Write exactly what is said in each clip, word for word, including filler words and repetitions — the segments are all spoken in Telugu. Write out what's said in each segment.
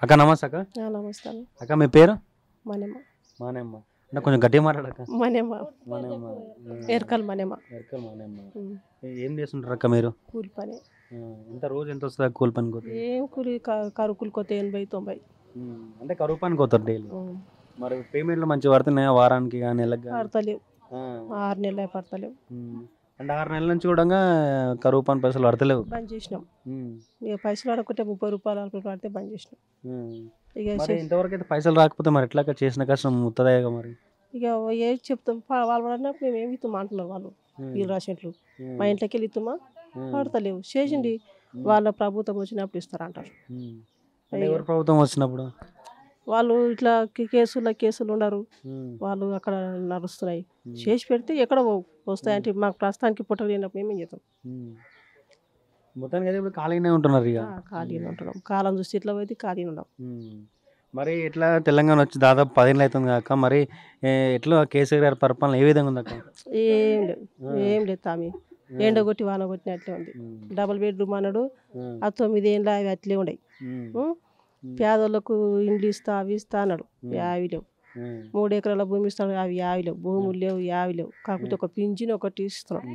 అక్క నమస్తే అక్క. నమస్తే అక్క మీ పేరు? మనమ్మ. మానేమ్మ. అంటే కొంచెం గట్టిగా మాట్లాడక్క. మనమ్మ. మానేమ్మ. ఎరకల్ మనమ్మ. ఎరకల్ మానేమ్మ. ఏం చేస్తుంటారు అక్క మీరు? కూలి పని. ఎంత రోజు ఎంత వస్తుంది కూలి పని? ఏం కూలి కరువు కూలి కొత్త ఎనభై తొంభై. అంటే కరువు పనికి పోతారు డైలీ. మరి పేమెంట్లు మంచిగా పడుతున్నాయా వారానికి కానీ నెలకు? పడతలేవు, ఆరు నెలలు పడతలేవు. అంటే ఆరు నెలల నుంచి కూడా కరువు పని పైసలు పడతలేవు. బంద్ చేసినాం. ఇక పైసలు పడకుంటే ముప్పై రూపాయలు నలభై పడితే బంద్ చేసినాం. ఇక ఇంతవరకు అయితే పైసలు రాకపోతే మరి ఎట్లా చేసిన కష్టం ముత్తదాయిగా మరి? ఇక ఏది చెప్తాం, వాళ్ళు పడినప్పుడు మేము ఏమి ఇస్తామా అంటున్నారు వాళ్ళు. వీళ్ళు రాసేట్లు మా ఇంట్లోకి వెళ్ళి ఇస్తామా, పడతలేవు. చేసిండి వాళ్ళ ప్రభుత్వం వచ్చినప్పుడు ఇస్తారు అంటారు. ఎవరు ప్రభుత్వం వచ్చినప్పుడు? వాళ్ళు ఇట్లా కేసుల కేసులు ఉండరు, వాళ్ళు అక్కడ నడుస్తున్నాయి. చేసి పెడితే ఎక్కడ వస్తాయంటే మాకు ప్రస్తుతానికి పుట్ట లేనప్పుడు మేమేం చేస్తాం. మొత్తానికి అయితే ఇప్పుడు ఖాళీనే ఉంటున్నారు. ఇక ఖాళీనే ఉంటున్నాం. కాలం చూస్తే ఇట్లా పోతే ఖాళీనే ఉన్నాం. మరి ఇట్లా తెలంగాణ వచ్చి దాదాపు పదిహేను అవుతుంది కాక, మరి ఎట్లా కేసీఆర్ గారి పరిపాలన ఏ విధంగా ఉందక్క? ఏం లేదు, ఏం లేదు తామి. ఎండ కొట్టి వాన కొట్టినట్లే ఉంది. డబుల్ బెడ్రూమ్ అన్నాడు, ఆ తొమ్మిది ఏళ్ళ అవి అట్లే ఉన్నాయి. పేదోళ్ళకు ఇండ్లు ఇస్తా అవి ఇస్తా అన్నాడు, యావి లేవు. మూడు ఎకరాల భూమి ఇస్తాడు, అవి యావి లేవు. భూములు లేవు, యావి లేవు. కాకపోతే ఒక పింఛన్ ఒకటి ఇస్తున్నాడు.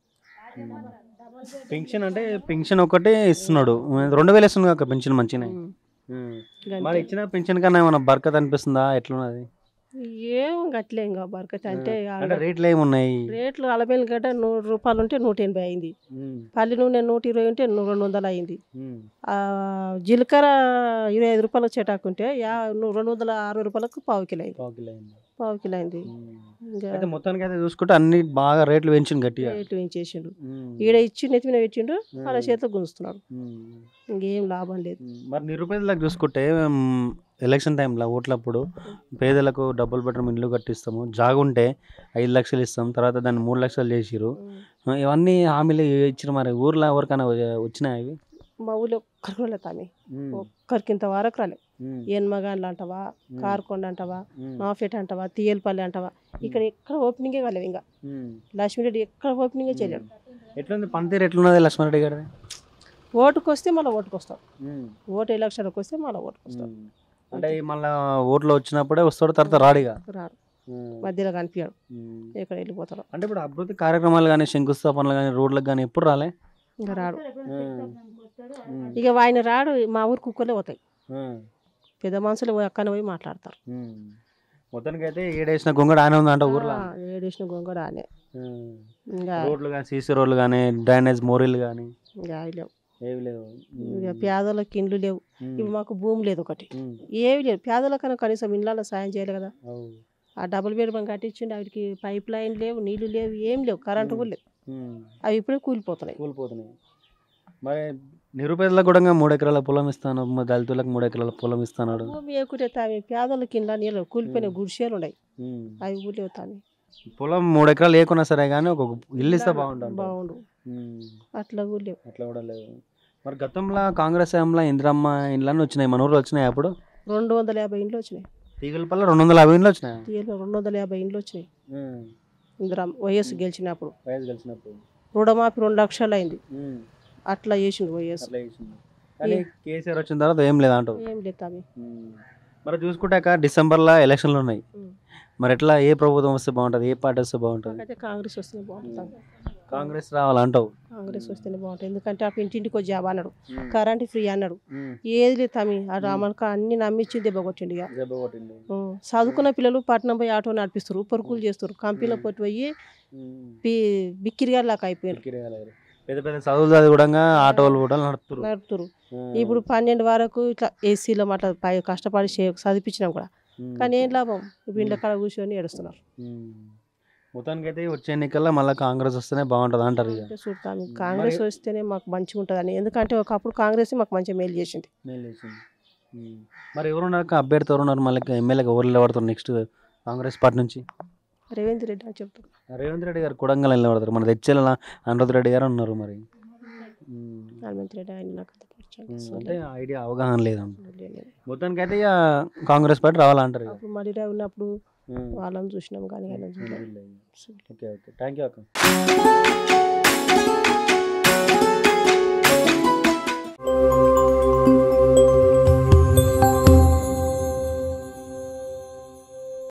పెన్షన్ అంటే పెన్షన్ ఒకటే ఇస్తున్నాడు. రెండు వేలు ఇస్తుంది కాక పెన్షన్ మంచిగా. మరి ఇచ్చిన పెన్షన్ కన్నా ఏమన్నా బర్కత్ అనిపిస్తుందా? ఎట్లున్నది? ఏం గట్లే ఇంకా బర్కత్ అంటే రేట్లు ఏమున్నాయి? రేట్లు అలబెల్ గడ్డ నూరు రూపాయలు ఉంటే నూట ఎనభై అయింది. పల్లి నూనె నూట ఇరవై ఉంటే రెండు వందలు అయింది. జీలకర్ర ఇరవై ఐదు రూపాయలు చెటాకుంటే యా రెండు వందల అరవై రూపాయలకు పావు కిలో అయింది. పావు కిలో అయింది. ఇంకా మొత్తానికి అయితే చూసుకుంటే అన్ని బాగా రేట్లు పెంచిండు, గట్టిగా రేట్లు పెంచేసిండు. ఈడ ఇచ్చి నెత్తి మీద పెట్టిండు, వాళ్ళ చేతిలో గుంజుతున్నాడు. ఇంకేం లాభం లేదు. మరి నిరుపేదలకు చూసుకుంటే ఎలక్షన్ టైంలో ఓట్లప్పుడు పేదలకు డబుల్ బెడ్రూమ్ ఇల్లు కట్టిస్తాము, జాగుంటే ఐదు లక్షలు ఇస్తాం, తర్వాత దాన్ని మూడు లక్షలు చేసిరు. ఇవన్నీ హామీలు ఇచ్చారు. మరి ఊర్లో ఎవరికైనా వచ్చినాయి అవి? మా ఊళ్ళో ఒక్కరికి రాలేదు తామి, ఒక్కరికి ఇంత వరకు రాలేదు. ఎన్మగాన్లు అంటావా, కార్కొండ అంటావా, నాఫెట్ అంటావా, తీయలపల్లి అంటావా, ఇక్కడ ఎక్కడ ఓపెనింగే కాలేదు. ఇంకా లక్ష్మీరెడ్డి ఎక్కడ ఓపెనింగే చేయలేడు. ఎట్లుంది పనితీరు? ఎట్లున్నది లక్ష్మీరెడ్డి గారి? ఓటుకు వస్తే మళ్ళీ ఓటుకు వస్తాడు, ఓటు ఎలక్షన్కి వస్తే మళ్ళీ ఓటుకు వస్తాడు. అంటే మళ్ళీ ఓట్లు వచ్చినప్పుడే వస్తాడు, తర్వాత రాడిగా రాడు, మధ్యలో కనిపించాడు, ఎక్కడ వెళ్ళిపోతాడు. అంటే ఇప్పుడు అభివృద్ధి కార్యక్రమాలు కానీ శంకుస్థాపనలు కానీ రోడ్లకు కానీ ఎప్పుడు రాలే? ఇంకా రాడు. ఇక ఆయన రాడు. మా ఊరు కుక్కలే పోతాయి, పెద్ద మనుషులు అక్కనే పోయి మాట్లాడతారు. మొత్తానికి అయితే ఏడేసిన గొంగడ ఆనే ఉందంట ఊర్లో. ఏడేసిన గొంగడ ఆనే. రోడ్లు కానీ సీసీ రోడ్లు కానీ డ్రైనేజ్ మోరీలు కానీ లేవు, ఏవి లేవు. ఇక పేదలకు ఇండ్లు లేవు. ఇప్పుడు మాకు భూమి లేదు ఒకటి, ఏవి లేదు. పేదలకన్నా కనీసం ఇండ్లలో సాయం చేయాలి కదా. ఆ డబుల్ బెడ్రూమ్ కట్టించిండి, వాటికి పైప్ లైన్ లేవు, నీళ్లు లేవు, ఏం లేవు, కరెంటు కూడా లేవు. అవి ఇప్పుడే కూలిపోతున్నాయి కూలిపోతున్నాయి మరి నిరుపేదలకు కూడా మూడు ఎకరాల పొలం ఇస్తాను, దళితులకు మూడు ఎకరాల పొలం ఇస్తాడు. భూమి ఏకుంటే తామి పేదలకి ఇండ్ల నీళ్ళు కూలిపోయిన గుడిసెలు ఉన్నాయి, అవి కూడా లేవు. తామి పొలం మూడు ఎకరాలు లేకున్నా సరే కానీ ఒక ఇల్లు ఇస్తే బాగుంటుంది, బాగుండు. అట్లా కూడా లేవు, అట్లా కూడా లేవు. మరి గతంలో కాంగ్రెస్ హయాంలో ఇందిరమ్మ ఇండ్లన్నీ వచ్చినాయి, మన ఊర్లో వచ్చినాయి. అప్పుడు రెండు వందల యాభై ఇండ్లు వచ్చినాయి. తీగలపల్లి రెండు వందల యాభై ఇండ్లు వచ్చినాయి. తీగల రెండు వందల యాభై ఇండ్లు వచ్చినాయి. ఇందిరమ్మ వైఎస్ గెలిచినప్పుడు వైఎస్ గెలిచినప్పుడు రుణమాఫీ రెండు లక్షలు అయింది. అట్లా చేసిండు వైఎస్. కేసీఆర్ వచ్చిన తర్వాత ఏం లేదు అంటావు? ఏం లేదు తామి. మరి చూసుకుంటాక డిసెంబర్లో ఎలక్షన్లు ఉన్నాయి. మరి ఎట్లా ఏ ప్రభుత్వం వస్తే బాగుంటుంది, ఏ పార్టీ వస్తే బాగుంటుంది? అయితే కాంగ్రెస్ వస్తేనే బాగుంటుంది. కాంగ్రెస్ రావాలంటావు? కాంగ్రెస్ వస్తేనే బాగుంటుంది. ఎందుకంటే ఆ ఇంటింటికి ఒక జాబ్ అన్నాడు, కరెంట్ ఫ్రీ అన్నాడు, ఏది లేదు తమ్మి. ఆ మనకు అన్ని నమ్మించి దెబ్బ కొట్టిండు. ఇక చదువుకున్న పిల్లలు పట్టణం పోయి ఆటో నడిపిస్తారు, పరుకులు చేస్తారు, కంపెనీలో పొట్టి పోయి బిక్కిరిగా లాగా అయిపోయారు. పెద్ద పెద్ద చదువులు చదివి కూడా ఆటోలు కూడా నడుపుతారు నడుపుతారు ఇప్పుడు పన్నెండు వరకు ఇట్లా ఏసీలో అట్లా పై కష్టపడి చదివించినాం కూడా, కానీ ఏం లాభం? ఇప్పుడు ఇంట్లో కాడ కూర్చొని ఏడుస్తున్నారు. మొత్తానికి అయితే వచ్చే ఎన్నికల్లో మళ్ళీ కాంగ్రెస్ వస్తేనే బాగుంటుంది అంటారు. చూస్తాను, కాంగ్రెస్ వస్తేనే మాకు మంచిగా ఉంటుంది అని. ఎందుకంటే ఒకప్పుడు కాంగ్రెస్ మాకు మంచిగా మేలు చేసింది. మేలు చేసింది. మరి ఎవరున్నారు అభ్యర్థి, ఎవరున్నారు మళ్ళీ ఎమ్మెల్యేగా ఎవరు నిలబడతారు నెక్స్ట్ కాంగ్రెస్ పార్టీ నుంచి? రేవంత్ రెడ్డి అని చెప్తారు. రేవంత్ రెడ్డి గారు కొడంగల్ నిలబడతారు. మన తెచ్చేలా అనురాధ్ రెడ్డి గారు ఉన్నారు. మరి రేవంత్ రెడ్డి ఆయన నాకు అంటే ఐడియా అవగాహన లేదు. మొత్తానికి అయితే ఇక కాంగ్రెస్ పార్టీ రావాలంటారు. మళ్ళీ ఉన్నప్పుడు వాళ్ళని చూసినాం కానీ. ఓకే ఓకే థ్యాంక్ యూ అక్క.